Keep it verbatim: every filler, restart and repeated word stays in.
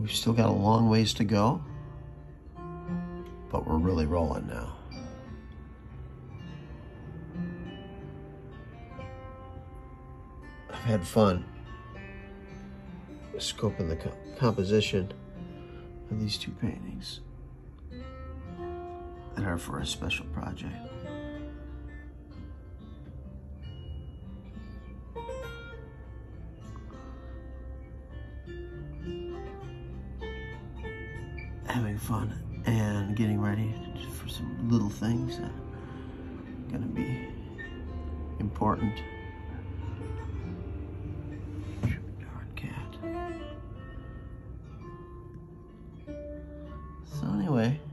We've still got a long ways to go, but we're really rolling now. I've had fun scoping the co composition of these two paintings that are for a special project. Having fun and getting ready for some little things that are gonna be important. Darn cat. So anyway,